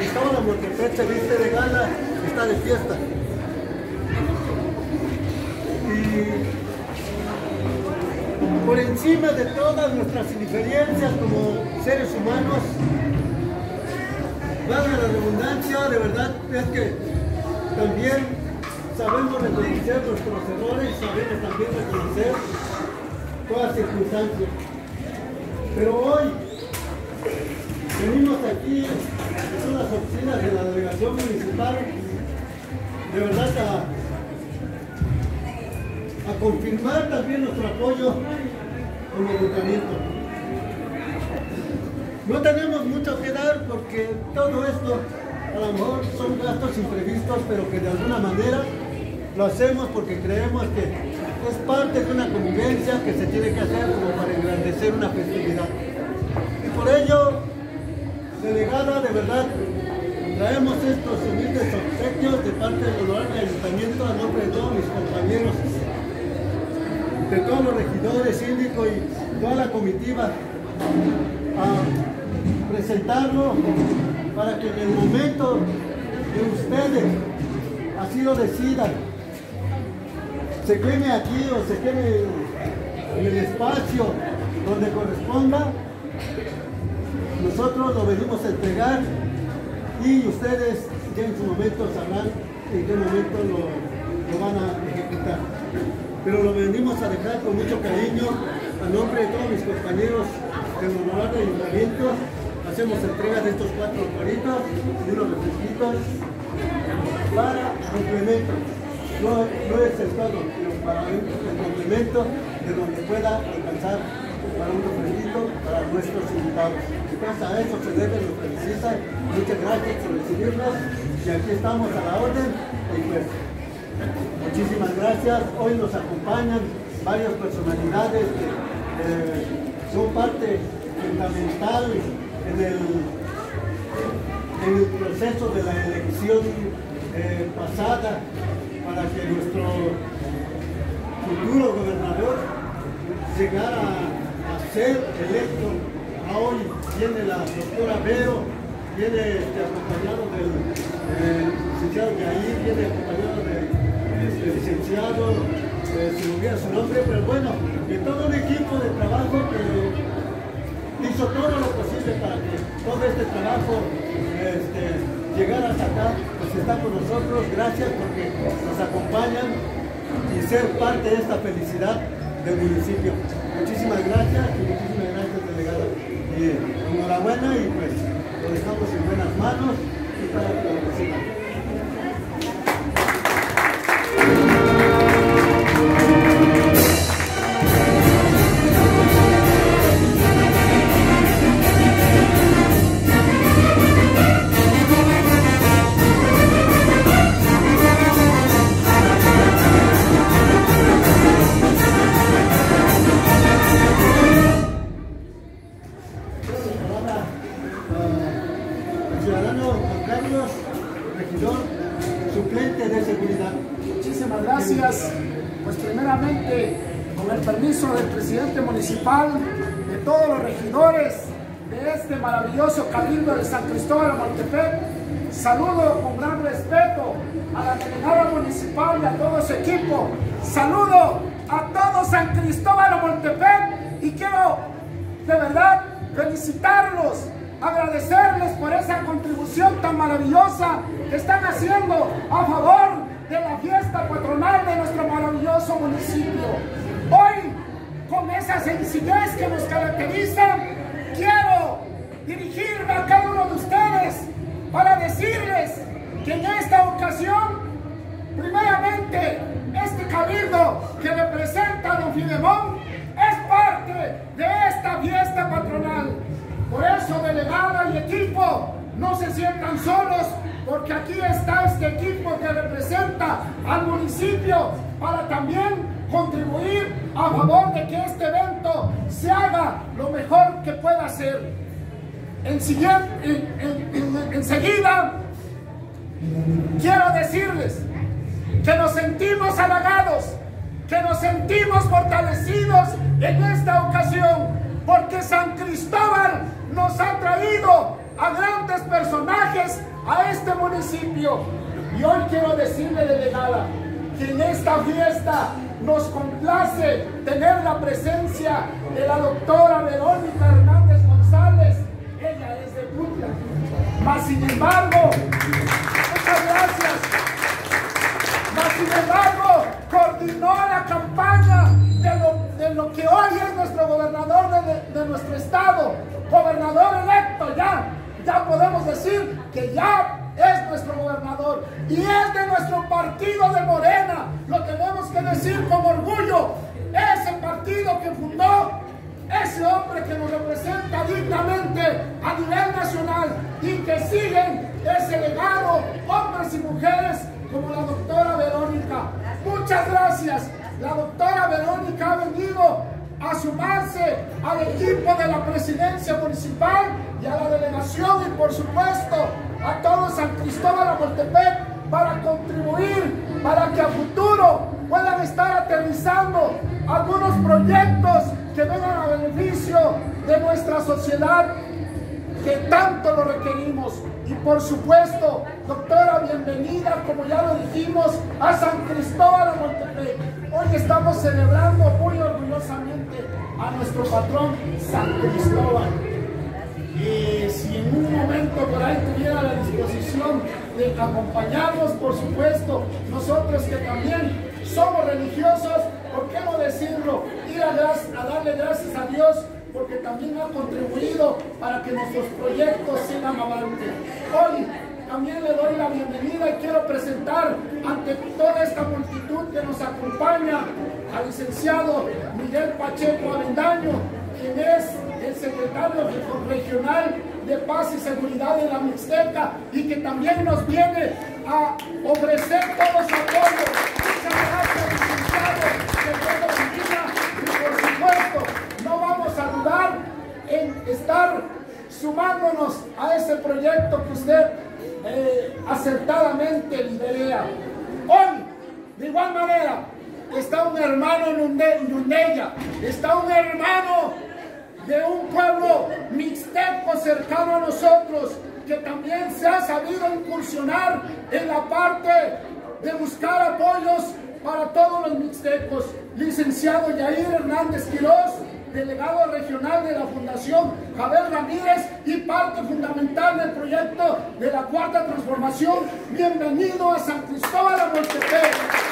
Cristóbal Amortepec se viste de gala, está de fiesta. Y por encima de todas nuestras indiferencias como seres humanos, valga la redundancia, de verdad es que también sabemos reconocer nuestros errores, sabemos también reconocer todas circunstancias. Pero hoy venimos aquí, en las oficinas de la delegación municipal, de verdad a confirmar también nuestro apoyo como ayuntamiento. No tenemos mucho que dar porque todo esto a lo mejor son gastos imprevistos, pero que de alguna manera lo hacemos porque creemos que es parte de una convivencia que se tiene que hacer como para engrandecer una festividad. Y por ello, delegada, de verdad, traemos estos humildes obsequios de parte del honorable ayuntamiento a nombre de todos mis compañeros, de todos los regidores, síndicos y toda la comitiva, a presentarlo para que en el momento de ustedes así lo decidan, se queme aquí o se queme en el espacio donde corresponda, nosotros lo venimos a entregar y ustedes ya en su momento sabrán en qué momento lo van a ejecutar. Pero lo venimos a dejar con mucho cariño a nombre de todos mis compañeros del honorable ayuntamiento. Hacemos entrega de estos 4 cuaritos y unos refresquitos para complemento. No es el todo, sino para el complemento de donde pueda alcanzar para un refresquito para nuestros invitados. Entonces a eso se debe, nos felicitan. Muchas gracias por recibirnos y aquí estamos a la orden. Y pues, muchísimas gracias. Hoy nos acompañan varias personalidades que son parte fundamental en el proceso de la elección pasada para que nuestro futuro gobernador llegara a ser electo. Hoy viene la doctora Vero, viene acompañado del licenciado de ahí, viene acompañado del licenciado, se me olvida su nombre, pero bueno, de todo un equipo de trabajo que hizo todo lo posible para que todo este trabajo llegara hasta acá, pues está con nosotros. Gracias porque nos acompañan y ser parte de esta felicidad del municipio. Muchísimas gracias y muchísimas gracias, delegada. Y enhorabuena y pues lo dejamos en buenas manos y para que lo reciban. Gracias, pues primeramente con el permiso del presidente municipal, de todos los regidores de este maravilloso cabildo de San Cristóbal Amortepec, saludo con gran respeto a la delegada municipal y a todo su equipo, saludo a todo San Cristóbal Amortepec y quiero de verdad felicitarlos, agradecerles por esa contribución tan maravillosa que están haciendo a favor de la fiesta patronal de nuestro maravilloso municipio. Hoy, con esa sencillez que nos caracteriza, quiero dirigirme a cada uno de ustedes para decirles que en esta ocasión, primeramente, este cabildo que representa a don Filemón es parte de esta fiesta patronal. Por eso, delegada y equipo, no se sientan solos, porque aquí está este equipo que representa al municipio para también contribuir a favor de que este evento se haga lo mejor que pueda ser. Enseguida, quiero decirles que nos sentimos halagados, que nos sentimos fortalecidos en esta ocasión, porque San Cristóbal nos ha traído a grandes personajes, a este municipio. Y hoy quiero decirle, delegada, que en esta fiesta nos complace tener la presencia de la doctora Verónica Hernández González. Ella es de Puebla. Mas sin embargo, muchas gracias. Mas sin embargo, coordinó la campaña de lo que hoy es nuestro gobernador de nuestro estado, gobernador electo. Ya podemos decir que ya es nuestro gobernador y es de nuestro partido de Morena. Lo tenemos que decir con orgullo. Ese partido que fundó ese hombre que nos representa dignamente a nivel nacional y que siguen ese legado, hombres y mujeres como la doctora Verónica. Muchas gracias. La doctora Verónica ha venido a sumarse al equipo de la presidencia municipal y a la delegación y por supuesto a todo San Cristóbal Amoltepec para contribuir, para que a futuro puedan estar aterrizando algunos proyectos que vengan a beneficio de nuestra sociedad que tanto lo requerimos. Y por supuesto, doctora, bienvenida, como ya lo dijimos, a San Cristóbal Amoltepec. Hoy estamos celebrando muy orgullosamente a nuestro patrón San Cristóbal. Si en un momento por ahí tuviera la disposición de acompañarnos, por supuesto, nosotros que también somos religiosos, ¿por qué no decirlo? Ir a darle gracias a Dios, porque también ha contribuido para que nuestros proyectos sigan adelante. Hoy también le doy la bienvenida y quiero presentar ante toda esta multitud que nos acompaña al licenciado Miguel Pacheco Avendaño, quien es el secretario regional de Paz y Seguridad de la Mixteca y que también nos viene a ofrecer todo su apoyo. Muchas gracias, licenciado, que Dios lo bendiga. Y por supuesto, no vamos a dudar en estar sumándonos a ese proyecto que usted acertadamente lidera. Hoy, de igual manera, está un hermano Nundeya, está un hermano de un pueblo mixteco cercano a nosotros, que también se ha sabido incursionar en la parte de buscar apoyos para todos los mixtecos. Licenciado Yair Hernández Quirós, delegado regional de la Fundación Javier Ramírez y parte fundamental del proyecto de la Cuarta Transformación. Bienvenido a San Cristóbal Amoltepec.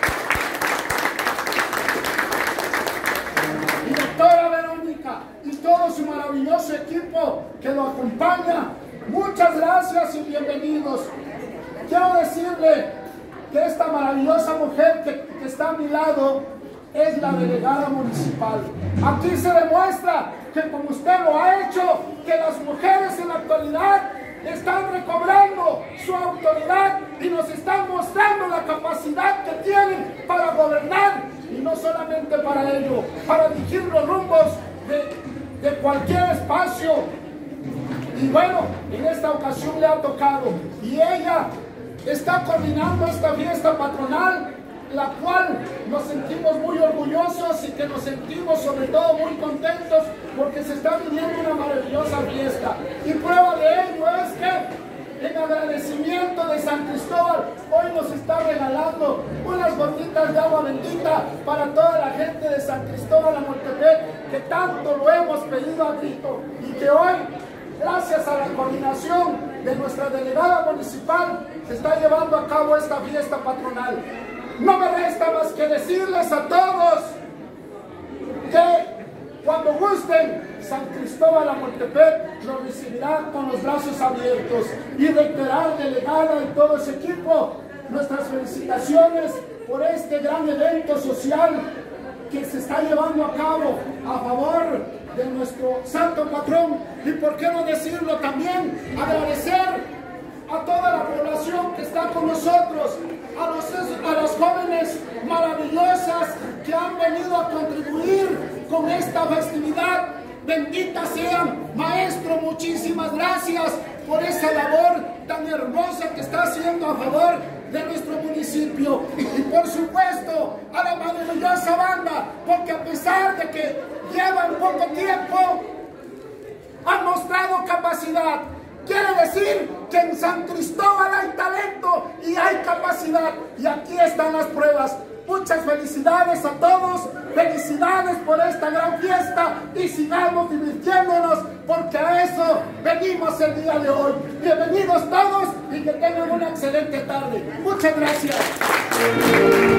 Y doctora Verónica y todo su maravilloso equipo que lo acompaña, muchas gracias y bienvenidos. Quiero decirle que esta maravillosa mujer que está a mi lado es la delegada municipal. Aquí se demuestra que, como usted lo ha hecho, que las mujeres en la actualidad están recobrando su autoridad y nos están mostrando la capacidad que tienen para gobernar, y no solamente para ello, para dirigir los rumbos de cualquier espacio. Y bueno, en esta ocasión le ha tocado y ella está coordinando esta fiesta patronal, la cual nos sentimos muy orgullosos y que nos sentimos sobre todo muy contentos porque se está viviendo una maravillosa fiesta. Y prueba de ello es que en agradecimiento de San Cristóbal hoy nos está regalando unas gotitas de agua bendita para toda la gente de San Cristóbal Amoltepec, que tanto lo hemos pedido a grito, y que hoy, gracias a la coordinación de nuestra delegada municipal, se está llevando a cabo esta fiesta patronal. No me resta más que decirles a todos que cuando gusten, San Cristóbal Amoltepec los recibirá con los brazos abiertos. Y reiterar, delegada y todo ese equipo, nuestras felicitaciones por este gran evento social que se está llevando a cabo a favor de nuestro santo patrón. Y por qué no decirlo también, agradecer a toda la población que está con nosotros, a las jóvenes maravillosas que han venido a contribuir con esta festividad. Bendita sean, maestro, muchísimas gracias por esa labor tan hermosa que está haciendo a favor de nuestro municipio. Y por supuesto a la maravillosa banda, porque a pesar de que llevan poco tiempo, han mostrado capacidad. Quiere decir que en San Cristóbal capacidad y aquí están las pruebas. Muchas felicidades a todos, felicidades por esta gran fiesta y sigamos divirtiéndonos porque a eso venimos el día de hoy. Bienvenidos todos y que tengan una excelente tarde. Muchas gracias.